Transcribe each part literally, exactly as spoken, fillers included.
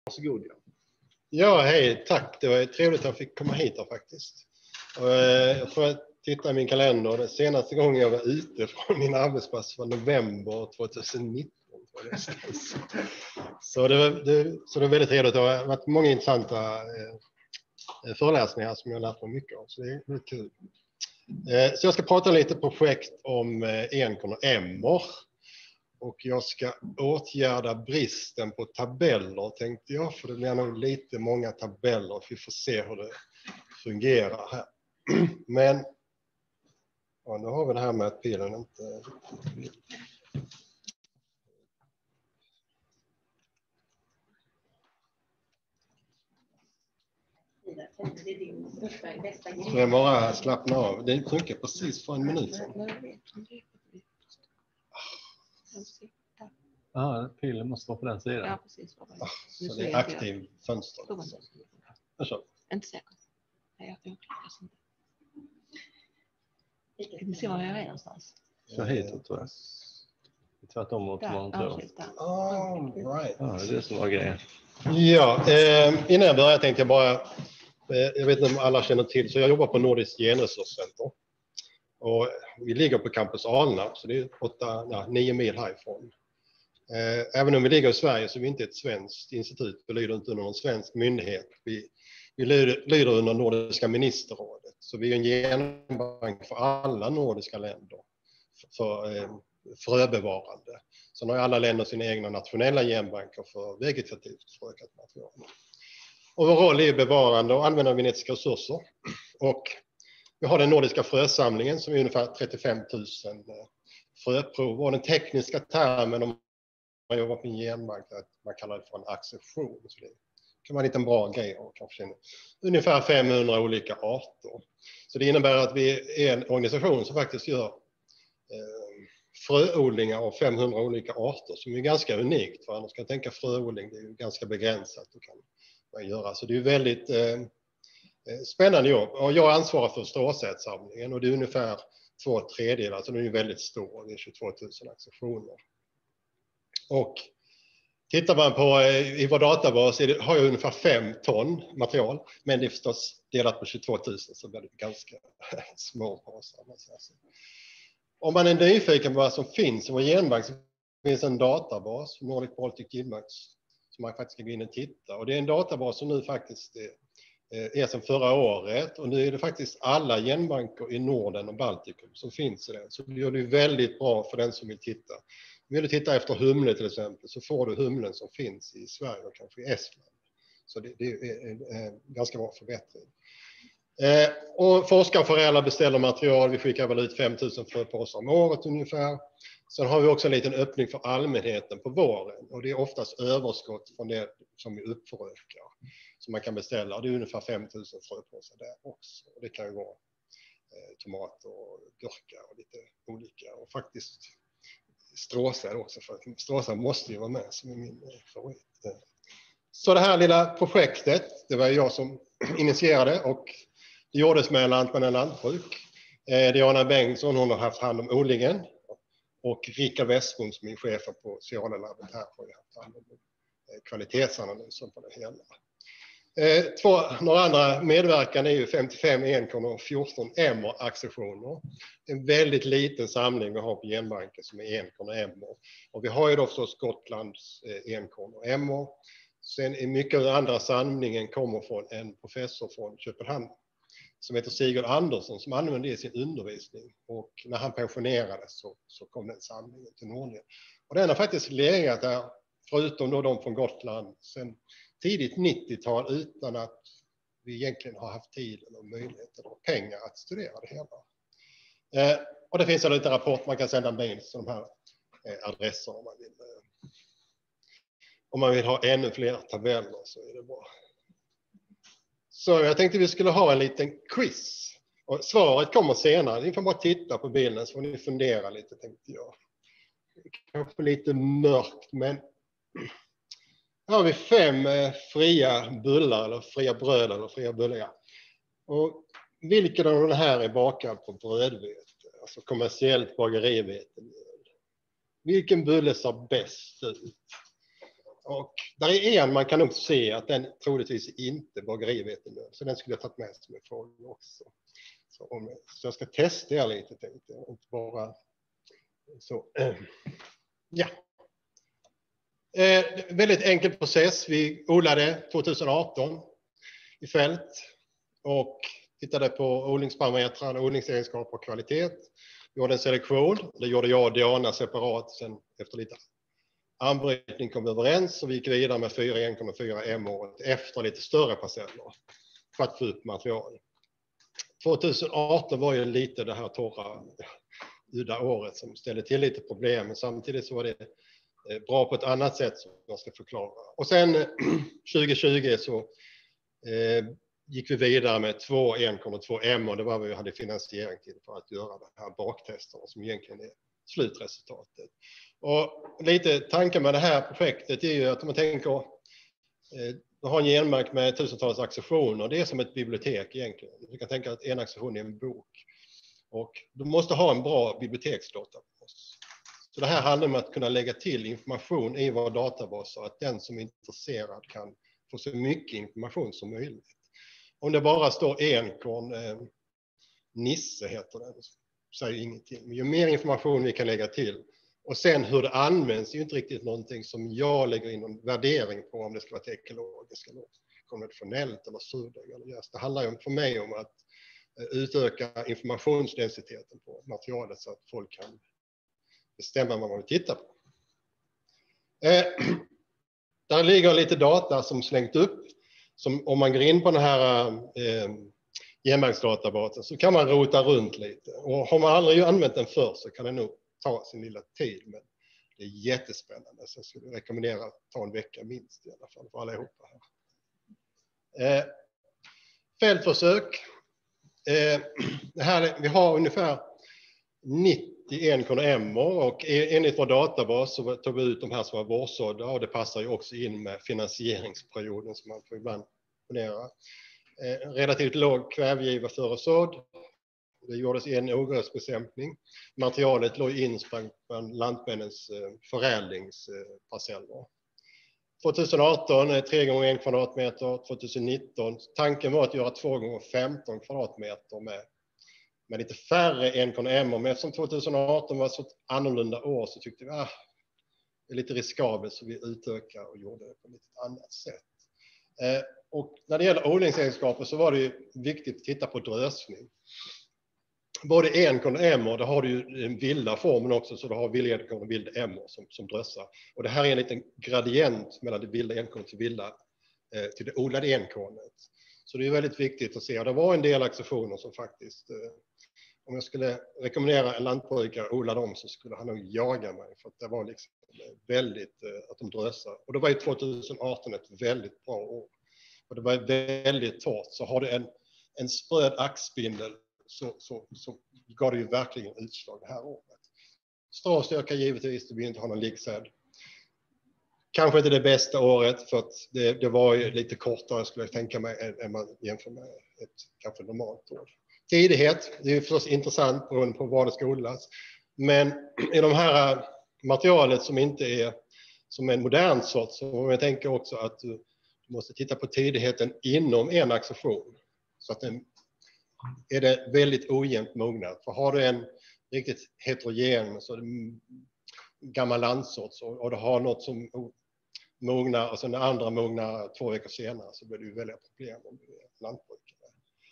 Varsågod. Ja. Ja, hej, tack. Det var trevligt att jag fick komma hit här faktiskt. Och, eh, jag tror att titta i min kalender. Den senaste gången jag var ute från min arbetsplats var november tjugonitton. Så det, var, det, så det är väldigt trevligt. Det har varit många intressanta eh, föreläsningar som jag har lärt mig mycket av. Så det är väldigt kul. Eh, så jag ska prata lite projekt om eh, Encon och Emmer. Och jag ska åtgärda bristen på tabeller, tänkte jag. För det blir nog lite många tabeller. Vi får se hur det fungerar här. Men ja, nu har vi det här med att pilen inte vill. Så jag bara slappna av. Det funkar precis för en minut sedan. Ja, pilen måste vara på den sidan. Ja, precis. Så det är aktiv fönster. Så. Inte säkert. Nej, jag klarar inte. Ska vi se var jag är någonstans? Så hitåt tror jag. Tvärtom mot man tror. All right. Ja, det är det som var grejen. Ja, eh, innan jag börjar tänkte jag bara, eh, jag vet inte om alla känner till, så jag jobbar på Nordisk genresurscenter. Och vi ligger på campus Alnarp, så det är åtta, ja, nio mil härifrån. Eh, även om vi ligger i Sverige så är vi inte ett svenskt institut, vi lyder inte under någon svensk myndighet. Vi, vi lyder, lyder under Nordiska ministerrådet, så vi är en genbank för alla nordiska länder för eh, fröbevarande. Sen har alla länder sina egna nationella genbanker för vegetativt frökat material. Och vår roll är bevarande och använda genetiska resurser. Och vi har den nordiska frösamlingen som är ungefär trettiofem tusen fröprov. Och den tekniska termen om man jobbar på en genbank att man kallar det för en accession. Så det kan vara en liten bra grej och kanske ungefär femhundra olika arter. Så det innebär att vi är en organisation som faktiskt gör eh, fröodlingar av femhundra olika arter som är ganska unikt. För annars kan jag tänka fröodling, det är ju ganska begränsat och kan man göra. Så det är väldigt eh, spännande jobb. Och jag ansvarar för stråsädsamlingen och det är ungefär två tredjedelar, så det är väldigt stor, det är tjugotvå tusen accessioner. Och tittar man på i vår databas det, har jag ungefär fem ton material, men det är förstås delat på tjugotvå tusen så blir det ganska små påsar. Om man är nyfiken på vad som finns i vår genbank så finns en databas, Nordic Baltic Genbanks, som man faktiskt kan gå in och titta. Och det är en databas som nu faktiskt är, är sedan förra året. Och nu är det faktiskt alla genbanker i Norden och Baltikum som finns i den. Så det gör det väldigt bra för den som vill titta. Vill du titta efter humle till exempel så får du humlen som finns i Sverige och kanske i Estland. Så det, det är en ganska bra förbättring. Eh, och forskarföräldrar beställer material. Vi skickar väl ut fem tusen fröpåsar om året ungefär. Sen har vi också en liten öppning för allmänheten på våren. Och det är oftast överskott från det som vi uppförökar. Som man kan beställa. Det är ungefär fem tusen fröpåsar där också. Och det kan ju vara eh, tomater och gurka och lite olika. Och faktiskt stråsäd också. För att stråsäd måste ju vara med som är min favorit. Så det här lilla projektet, det var jag som initierade och det gjordes med Lantmännen Lantbruk. Eh, Diana Bengtsson, hon har haft hand om odlingen. Och Rika Westbom som är chefen på Cialelabbet här har ju haft hand om kvalitetsanalysen på det hela. Eh, två, några andra medverkande är ju femtiofem Encon och fjorton Emmer-accessioner. En väldigt liten samling vi har på genbanken som är Encon och Emmer. Och vi har ju då förstås Gotlands eh, Encon och Emmer. Sen är mycket av den andra samlingen kommer från en professor från Köpenhamn som heter Sigurd Andersson som använde det i sin undervisning. Och när han pensionerades så, så kom den samlingen till Norden. Och den har faktiskt legat där, förutom då de från Gotland, sen tidigt nittiotal utan att vi egentligen har haft tid eller möjlighet eller pengar att studera det hela. Eh, och det finns en liten rapport man kan sända mail till de här eh, adresserna om man vill. Eh, om man vill ha ännu fler tabeller så är det bra. Så jag tänkte vi skulle ha en liten quiz. Och svaret kommer senare. Ni får bara titta på bilden så får ni fundera lite, tänkte jag. Kanske lite mörkt, men här har vi fem fria bullar eller fria bröd eller fria bullar. Och vilken av de här är bakad på brödvete? Alltså kommersiellt bagerivete. Vilken bulle ser bäst ut? Och där är en man kan nog se att den troligtvis inte bagerivetemjöl. Så den skulle jag tagit med som en fråga också. Så, om, så jag ska testa er lite, tänkte jag. Inte bara så. Äh, ja. Eh, väldigt enkel process. Vi odlade tjugoarton i fält. Och tittade på odlingsparametrar, odlingsegenskaper och kvalitet. Vi gjorde en selektion. Det gjorde jag och Diana separat. Sen efter lite anbrytning kom vi överens. Och vi gick vidare med fyra en komma fyra M-året efter lite större parceller. För att få upp material. tjugoarton var ju lite det här torra, udda året som ställde till lite problem. Men samtidigt så var det bra på ett annat sätt som jag ska förklara. Och sen tjugohundratjugo så eh, gick vi vidare med två en komma två M och det var vad vi hade finansiering till för att göra de här baktesterna som egentligen är slutresultatet. Och lite tanken med det här projektet är ju att om man tänker eh, du har en genmark med tusentals accessioner. Det är som ett bibliotek egentligen. Du kan tänka att en accession är en bok. Och du måste ha en bra biblioteksdatabas. Så det här handlar om att kunna lägga till information i vår databas så att den som är intresserad kan få så mycket information som möjligt. Om det bara står enkorn, eh, Nisse heter den, säger ingenting. Men ju mer information vi kan lägga till. Och sen hur det används är ju inte riktigt någonting som jag lägger in en värdering på om det ska vara ekologiskt eller konventionellt eller surdeg eller jäst. Det handlar ju för mig om att utöka informationsdensiteten på materialet så att folk kan bestämma vad man vill titta på. Eh, där ligger lite data som slängt upp. Som om man går in på den här eh, genmarksdatabasen så kan man rota runt lite. Och har man aldrig använt den förr så kan det nog ta sin lilla tid. Men det är jättespännande. Så jag skulle rekommendera att ta en vecka minst i alla fall för allihopa här. Eh, fältförsök. Eh, det här, vi har ungefär nittioen konor och enligt vår databas så tog vi ut de här som var vårsådda och det passar ju också in med finansieringsperioden som man får ibland fundera. Eh, relativt låg kvävegiva före sådd. Det gjordes en ogräsbekämpning. Materialet låg insprängt bland lantmännens eh, förädlingsparceller. tjugoarton tre gånger en kvadratmeter, tjugonitton. Tanken var att göra två gånger femton kvadratmeter med, med lite färre en komma M. Men eftersom tjugoarton var så ett annorlunda år så tyckte vi att ah, det är lite riskabelt så vi utökade och gjorde det på ett lite annat sätt. Eh, och när det gäller odlingsegenskaper så var det ju viktigt att titta på drösning. Både enkorn och emmor, då har du ju den vilda formen också, så du har vilda enkorn och vilda emmor som, som drössar. Och det här är en liten gradient mellan det vilda enkorn till, vilda, eh, till det odlade enkornet. Så det är väldigt viktigt att se. Och det var en del accessioner som faktiskt, eh, om jag skulle rekommendera en lantbrukare att odla dem så skulle han nog jaga mig. För att det var liksom väldigt, eh, att de drössar. Och det var ju tjugoarton ett väldigt bra år. Och det var väldigt torrt. Så har du en, en spröd axspindel Så, så, så gav det ju verkligen utslag det här året. Stråstyrka givetvis, det vill inte ha någon liggsäd. Kanske inte det bästa året för att det, det var ju lite kortare skulle jag tänka mig än, än man jämför med ett kanske normalt år. Tidighet, det är ju förstås intressant beroende på vad det ska odlas. Men i de här materialet som inte är som en modern sort så jag tänker också att du måste titta på tidigheten inom en accession. Så att den är det väldigt ojämnt mognat. För har du en riktigt heterogen så gammal landsort och du har något som mognar och sen det andra mognar två veckor senare så blir det ju väldigt problem om du är lantbrukare.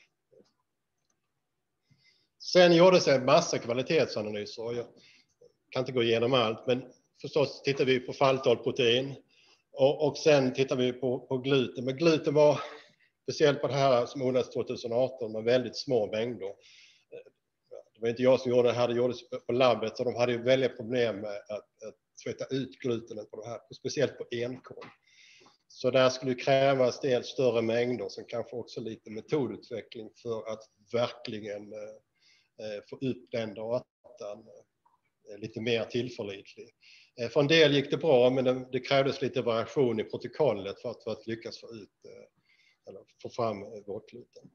Sen gjordes det en massa kvalitetsanalyser och jag kan inte gå igenom allt men förstås tittar vi på falltalprotein och, och sen tittar vi på, på gluten. Men gluten var speciellt på det här som odlades tjugoarton med väldigt små mängder. Det var inte jag som gjorde det här, det gjordes på labbet. Så de hade ju väldigt problem med att, att tvätta ut gluten på det här. Speciellt på enkorn. Så där skulle det krävas dels större mängder. Sen kanske också lite metodutveckling för att verkligen eh, få upp den datan eh, lite mer tillförlitlig. Eh, för en del gick det bra men det, det krävdes lite variation i protokollet för att, för att lyckas få ut eh, eller få fram vårkluten.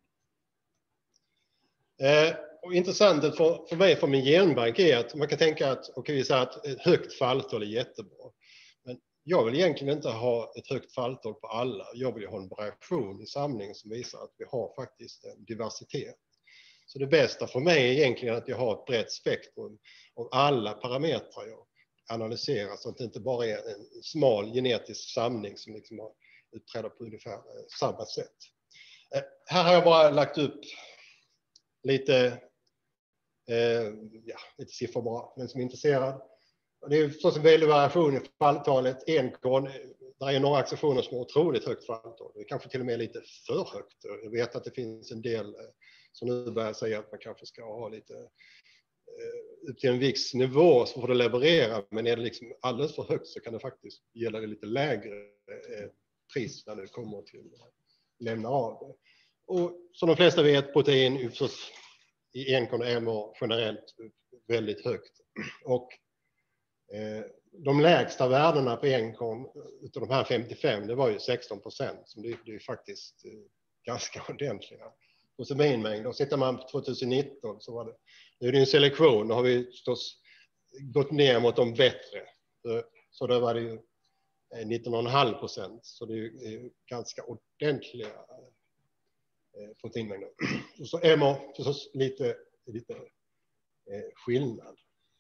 Eh, och intressant för, för mig för min genbank är att man kan tänka att, okay, så att ett högt falltal är jättebra. Men jag vill egentligen inte ha ett högt falltal på alla. Jag vill ha en variation i samlingen som visar att vi har faktiskt en diversitet. Så det bästa för mig är egentligen att jag har ett brett spektrum av alla parametrar jag analyserar, så att det inte bara är en smal genetisk samling som liksom har uppträder på ungefär samma sätt. Här har jag bara lagt upp lite, eh, ja, lite siffror bara, den som är intresserad. Det är förstås en väldig variation i falltalet. Enkorn, där är några accessioner som är otroligt högt falltal. Det är kanske till och med lite för högt. Jag vet att det finns en del som nu börjar säga att man kanske ska ha lite eh, upp till en viss nivå så får det leverera. Men är det liksom alldeles för högt så kan det faktiskt gälla det lite lägre eh, pris när det kommer till att lämna av det. Och som de flesta vet, protein är förstås i enkorn och M A generellt väldigt högt. Och eh, de lägsta värdena på enkorn utav de här femtiofem, det var ju sexton procent. Så det, det är faktiskt eh, ganska ordentliga proteinmängd. Och sitter man på tjugonitton så var det, det är det en selektion. Då har vi förstås gått ner mot de bättre. Så, så då var det ju nitton komma fem procent. Så det är ju ganska ordentliga eh, proteinmängder. Och så M A förstås lite, lite eh, skillnad.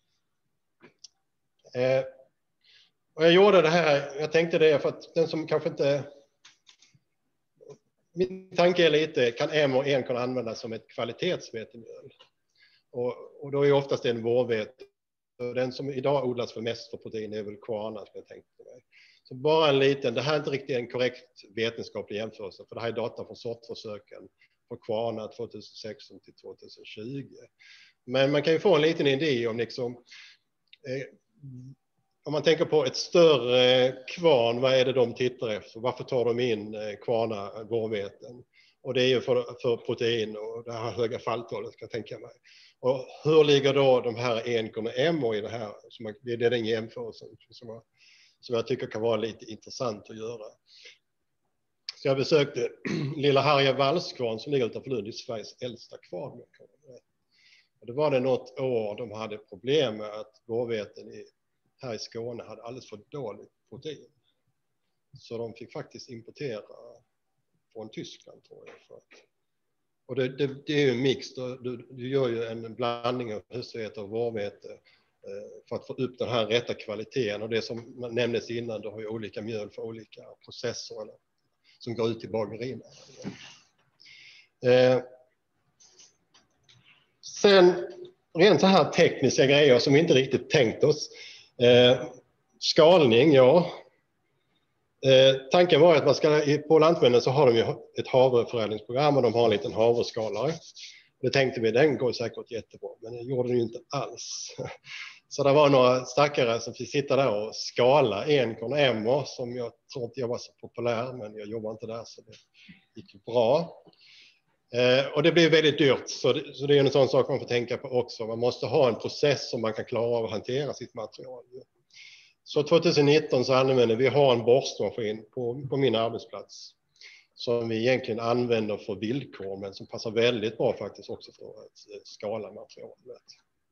Eh, och jag gjorde det här, jag tänkte det för att den som kanske inte... Min tanke är lite, kan M och enkorn användas som ett kvalitetsvetemjöl? Och, och då är oftast det en vårvete. Den som idag odlas för mest för protein är väl kvarna som jag tänkte mig. Så bara en liten, det här är inte riktigt en korrekt vetenskaplig jämförelse, för det här är data från sortförsöken på kvarna tjugohundrasexton till tjugohundratjugo. Men man kan ju få en liten idé om liksom, eh, om man tänker på ett större kvarn, vad är det de tittar efter? Varför tar de in kvarna, vårveten? Och det är ju för, för protein och det här höga falltalet kan jag tänka mig. Och hur ligger då de här enkorn och M O i det här? Som, det är den jämförelsen som jag, som jag tycker kan vara lite intressant att göra. Så jag besökte lilla Harja Vallskvarn som ligger utanför Lund, i Sveriges äldsta kvarn. Och det var det något år de hade problem med att vårveten i här i Skåne hade alldeles för dåligt protein. Så de fick faktiskt importera från Tyskland, tror jag. För att, och det, det, det är ju en mix. Du, du gör ju en blandning av höstvete och vårvete eh, för att få upp den här rätta kvaliteten. Och det som nämndes innan, du har ju olika mjöl för olika processer eller, som går ut i bagerierna. Eh, sen rent så här tekniska grejer som vi inte riktigt tänkt oss. Eh, skalning, ja. Eh, tanken var att man ska, på Lantmännen så har de ju ett havreförädlingsprogram och de har en liten havreskalare. Det tänkte vi, den går säkert jättebra, men det gjorde den ju inte alls. Så det var några stackare som fick sitta där och skala enkorn M A, som jag tror inte jag var så populär, men jag jobbar inte där så det gick bra. Eh, och det blev väldigt dyrt, så det, så det är en sån sak man får tänka på också. Man måste ha en process som man kan klara av att hantera sitt material. Så tjugonitton så använder vi har en borstmaskin på, på min arbetsplats som vi egentligen använder för villkor, men som passar väldigt bra faktiskt också för att skala materialet.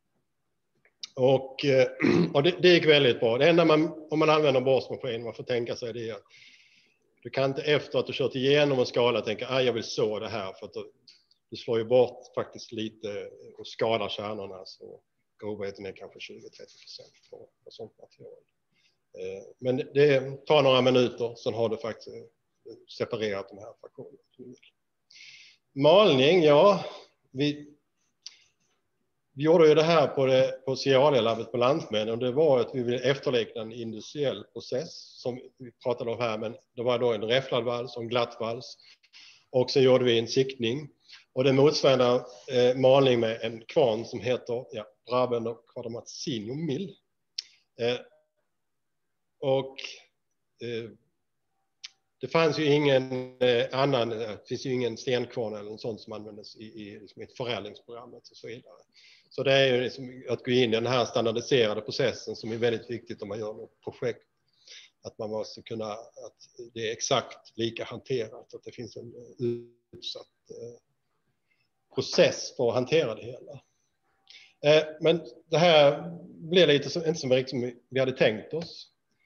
Och, och det, det gick väldigt bra. Det enda man, om man använder borstmaskin, man får tänka sig det att du kan inte efter att du kört igenom och skala tänka att ah, jag vill så det här, för att du, du slår ju bort faktiskt lite och skadar kärnorna, så grovheten är kanske tjugo till trettio procent på, på sånt material. Eh, men det tar några minuter, sen har du faktiskt separerat de här fraktionerna. Malning, ja, vi, vi gjorde ju det här på, det, på Cialia-labbet på Lantmännen, och det var att vi ville efterlikna en industriell process som vi pratade om här, men det var då en räfflad vals och en glatt vals. Och så gjorde vi en siktning, och det motsvarar eh, malning med en kvarn som heter ja, Brabender Quadrimaticinium Mill. Eh, och eh, det fanns ju ingen eh, annan, det finns ju ingen stenkvarn eller något sånt som användes i, i liksom ett förädlingsprogrammet och så vidare. Så det är ju liksom att gå in i den här standardiserade processen som är väldigt viktigt om man gör något projekt. Att man måste kunna, att det är exakt lika hanterat, att det finns en utsatt eh, process för att hantera det hela. Eh, men det här blev lite som, inte som, som vi hade tänkt oss.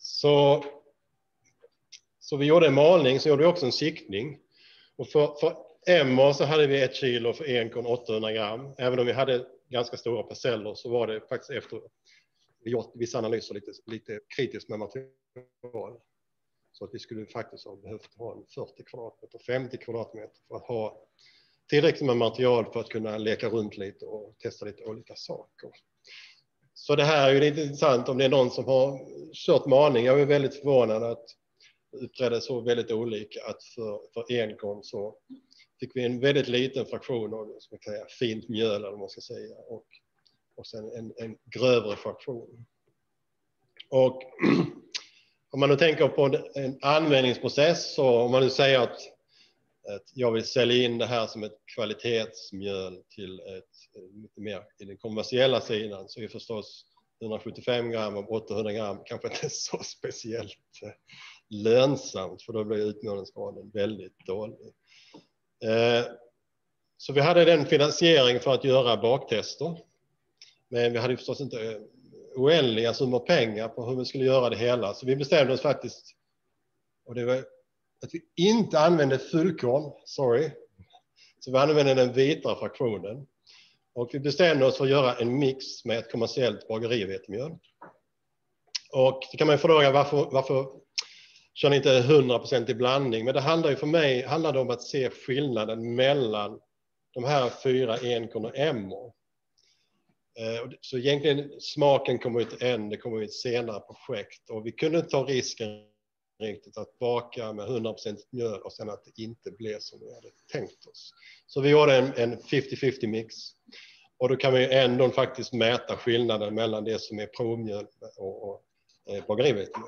Så, så vi gjorde en malning, så gjorde vi också en siktning. Och för, för Emma så hade vi ett kilo för enkorn åttahundra gram. Även om vi hade ganska stora parceller så var det faktiskt efter vi gjort vissa analyser lite, lite kritiskt med material. Så att vi skulle faktiskt ha behövt ha en fyrtio kvadratmeter, femtio kvadratmeter för att ha tillräckligt med material för att kunna leka runt lite och testa lite olika saker. Så det här är ju lite intressant om det är någon som har kört malning. Jag är väldigt förvånad att uppträda så väldigt olika, att för, för enkorn så fick vi en väldigt liten fraktion av ska jag säga, fint mjöl eller vad man ska säga, och, och sen en, en grövre fraktion. Och om man nu tänker på en, en användningsprocess, så om man nu säger att, att jag vill sälja in det här som ett kvalitetsmjöl till ett lite mer i den kommersiella sidan, så är förstås hundrasjuttiofem gram och åttahundra gram kanske inte så speciellt lönsamt, för då blir utmjölningsgraden väldigt dålig. Eh, så vi hade den finansiering för att göra baktester, men vi hade förstås inte oändliga summor pengar på hur vi skulle göra det hela, så vi bestämde oss faktiskt, och det var att vi inte använde fullkorn, sorry, så vi använde den vita fraktionen, och vi bestämde oss för att göra en mix med ett kommersiellt bagerivetemjöl. Och det kan man ju fråga varför, varför kör ni inte hundra procent i blandning, men det handlar ju för mig handlar det om att se skillnaden mellan de här fyra enkorn och emmor. Så egentligen smaken kommer ut än, det kommer ut senare projekt, och vi kunde ta risken riktigt att baka med hundra procent mjöl och sen att det inte blev som vi hade tänkt oss. Så vi gjorde en, en femtio femtio mix, och då kan vi ändå faktiskt mäta skillnaden mellan det som är provmjöl och, och eh, bagerivetemjöl.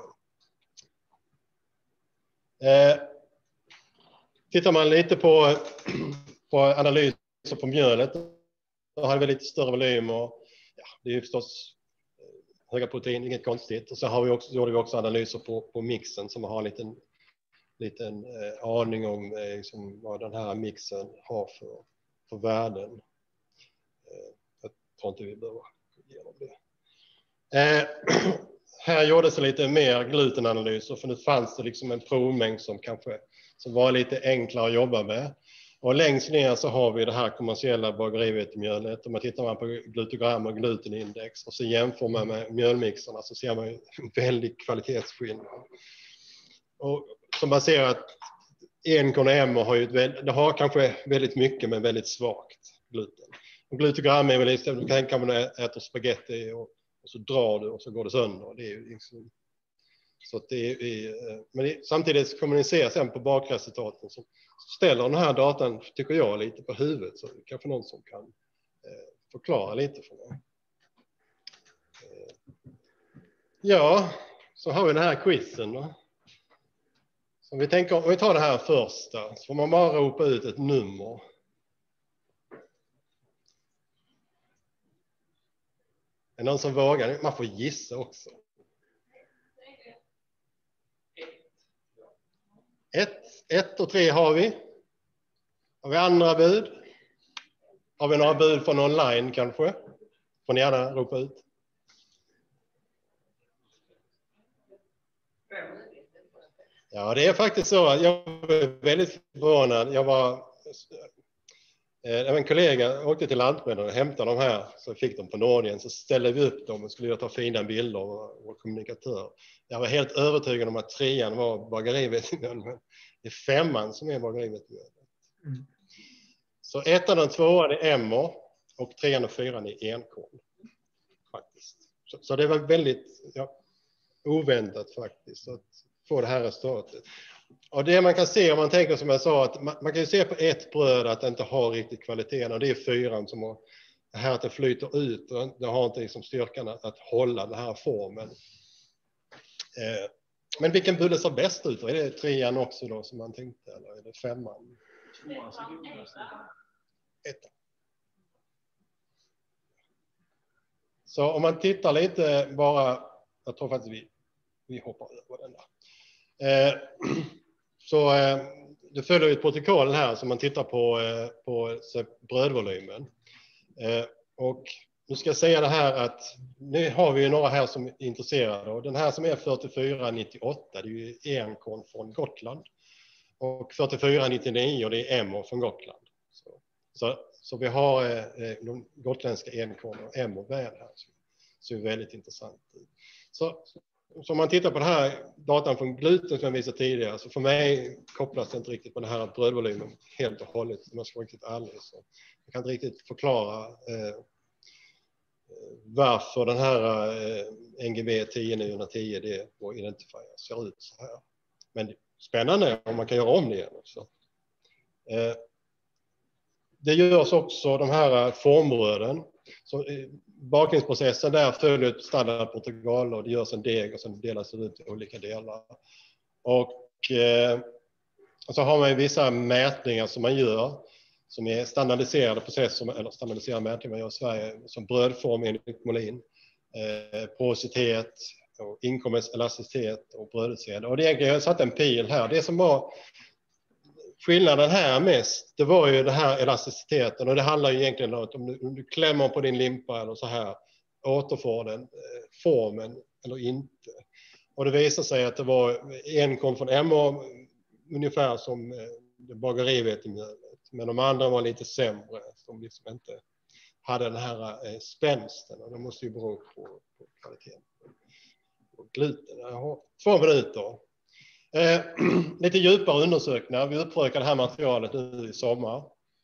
Eh, tittar man lite på, på analyser på mjölet, då har vi lite större volym och ja, det är ju förstås höga protein, inget konstigt. Och så har vi också, gjorde vi också analyser på, på mixen som har en liten, liten eh, aning om eh, liksom, vad den här mixen har för, för värden. Eh, jag tror inte vi behöver gå igenom det. Eh, här gjordes det lite mer glutenanalyser, för nu fanns det liksom en provmängd som kanske som var lite enklare att jobba med. Och längst ner så har vi det här kommersiella bagerivetemjölet. Om man tittar man på glutogram och glutenindex och så jämför man med mjölmixarna, så ser man ju en väldigt kvalitetsskillnad. Och som man ser att enkorn och emmor har ju ett, det har kanske väldigt mycket men väldigt svagt gluten. Och glutogram är väl istället, du kan tänka dig att äta spaghetti och, och så drar du och så går det sönder. Det är ju liksom, så att det är, men det, samtidigt kommer ni se sen på bakresultaten så ställer den här datan, tycker jag, lite på huvudet, så det är kanske någon som kan eh, förklara lite för mig. Eh, ja, så har vi den här quizen då. Så vi tänker, om vi tar det här första, så får man bara ropa ut ett nummer. Är det någon som vågar? Man får gissa också. Ett, ett och tre har vi. Har vi andra bud? Har vi några bud från online kanske? Får ni gärna ropa ut. Ja, det är faktiskt så att jag var väldigt förvånad. Jag var, en kollega åkte till Lantmännen och hämtade de här, så fick de på Nordien, så ställde vi upp dem och skulle ta fina bilder och vår kommunikatör. Jag var helt övertygad om att trean var bagerivetemjöl, men det är femman som är bagerivetemjöl. Mm. Så ettan och tvåan är emmor och trean och fyran är enkorn. Faktiskt. Så, så det var väldigt ja, oväntat faktiskt att få det här resultatet. Och det man kan se, om man tänker som jag sa, att man, man kan ju se på ett bröd att det inte har riktigt kvaliteten, och det är fyran som har det här att det flyter ut, och det har inte liksom styrkan att, att hålla den här formen. Eh, men vilken bulle ser bäst ut? Är det trean också då som man tänkte, eller är det femman? Ettan. Så om man tittar lite bara, jag tror faktiskt vi, vi hoppar över den där. Eh, så eh, det följer ett protokoll här som man tittar på, eh, på så, brödvolymen. Eh, och nu ska jag säga det här att nu har vi ju några här som är intresserade. Och den här som är fyrtiofyra nittioåtta, det är ju enkorn från Gotland. Och fyrtiofyra nittionio, det är Emmer från Gotland. Så, så, så vi har eh, de gotländska enkorn och Emmer med här. Så, så är det väldigt intressant. Så, så om man tittar på den här datan från gluten som jag visade tidigare, så för mig kopplas det inte riktigt på den här brödvolymen helt och hållet. Om jag ska vara riktigt ärlig. Så jag kan inte riktigt förklara eh, varför den här eh, N G B tio niohundratio D och identifier ser ut så här. Men spännande om man kan göra om det igen också. Eh, det görs också de här formbröden. Så, eh, bakningsprocessen där följer ett standardprotokoll och det görs en deg och sen delas det ut i olika delar. Och, eh, och så har man vissa mätningar som man gör som är standardiserade processer eller standardiserade mätningar man gör i Sverige som brödform enligt Molin, eh, porositet och inkommens elasticitet och brödutseende. Och det egentligen, jag satt en pil här. Det som var skillnaden här mest, det var ju det här elasticiteten, och det handlar ju egentligen om att om du, om du klämmer på din limpa eller så här, återfår den eh, formen eller inte. Och det visar sig att det var en kom från Emmer ungefär som eh, det bagerivetemjölet, men de andra var lite sämre, som liksom inte hade den här eh, spänsten, och det måste ju bero på, på kvaliteten på gluten. Jag har två minuter. Eh, lite djupare undersökningar. Vi upprökar det här materialet nu i sommar.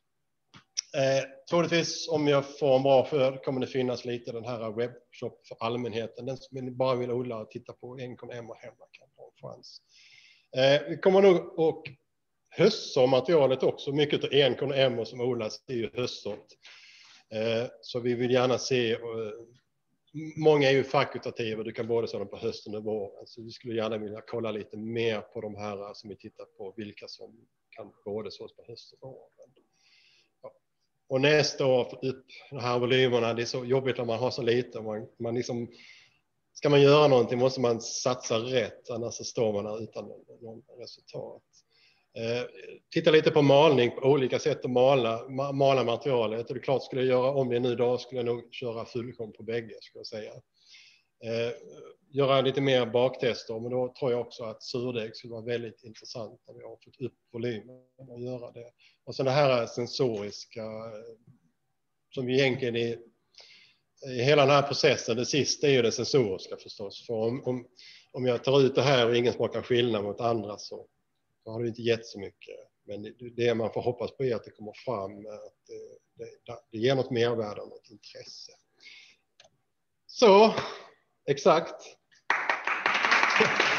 Eh, troligtvis om jag får en bra skörd kommer det finnas lite den här webbshop för allmänheten. Den som bara vill odla och titta på enkom Emmer hemma kan ha en chans. Eh, vi kommer nog och hössa materialet också. Mycket av enkom Emmer som odlas är ju höstsått. Eh, så vi vill gärna se... Eh, många är ju fakultativa, du kan både sådana på hösten och våren. Så vi skulle gärna vilja kolla lite mer på de här som vi tittar på, vilka som kan både sås på hösten och våren. Ja. Och nästa år få upp de här volymerna, det är så jobbigt om man har så lite. Man, man liksom, ska man göra någonting måste man satsa rätt, annars så står man där utan någon resultat. Eh, titta lite på malning, på olika sätt att mala, mala materialet. Och det är klart, skulle jag göra om det nu då skulle jag nog köra fullkom på bägge, skulle jag säga. Eh, göra lite mer baktester, men då tror jag också att surdeg skulle vara väldigt intressant när vi har fått upp volymen och göra det. Och sen det här sensoriska som vi egentligen är i hela den här processen, det sista är ju det sensoriska förstås. För om, om, om jag tar ut det här och ingen smakar skillnad mot andra så då har det inte gett så mycket. Men det, det man får hoppas på är att det kommer fram, att det, det, det ger något mervärde och något intresse. Så, exakt.